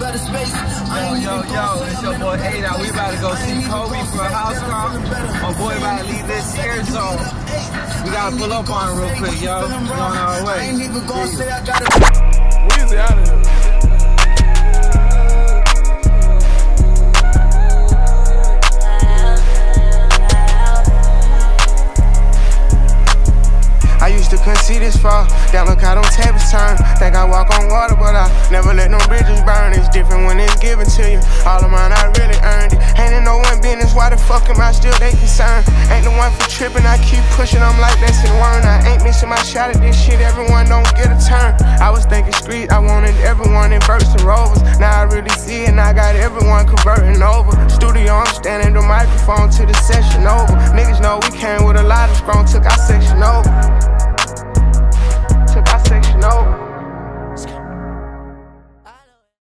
Yo, it's your boy A-Dot. We about to go see Kobe for a house call. My boy about to leave this here zone. We gotta pull up on him real quick, yo. We on our way. We is out of here. I used to couldn't see this far. Down look out on tables turn. Think I walk on water, but I never let no bridges burn. It's different when it's given to you. All of mine, I really earned it. Ain't in no one business. Why the fuck am I still they concerned? Ain't the one for tripping. I keep pushing. I'm like that's in word. I ain't missing my shot at this shit. Everyone don't get a turn. I was thinking street. I